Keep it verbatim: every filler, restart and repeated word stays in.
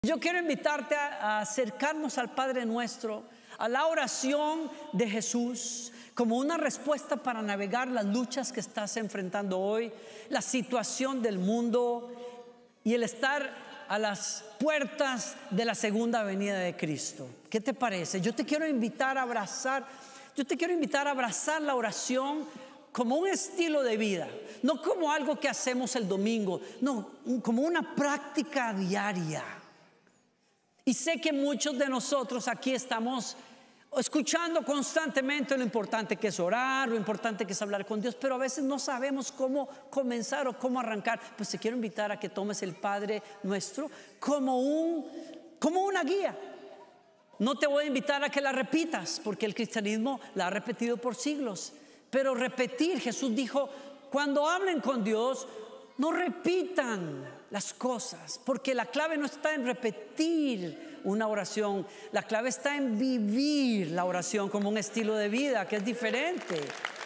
Yo quiero invitarte a, a acercarnos al Padre Nuestro, a la oración de Jesús, como una respuesta para navegar las luchas que estás enfrentando hoy, la situación del mundo y el estar a las puertas de la segunda venida de Cristo. ¿Qué te parece? Yo te quiero invitar a abrazar, yo te quiero invitar a abrazar la oración como un estilo de vida, no como algo que hacemos el domingo, no, como una práctica diaria. Y sé que muchos de nosotros aquí estamos escuchando constantemente lo importante que es orar, lo importante que es hablar con Dios, pero a veces no sabemos cómo comenzar o cómo arrancar. Pues te quiero invitar a que tomes el Padre Nuestro como un, como una guía. No te voy a invitar a que la repitas, porque el cristianismo la ha repetido por siglos. Pero repetir, Jesús dijo, cuando hablen con Dios, no repitan las cosas, porque la clave no está en repetir una oración, la clave está en vivir la oración como un estilo de vida que es diferente.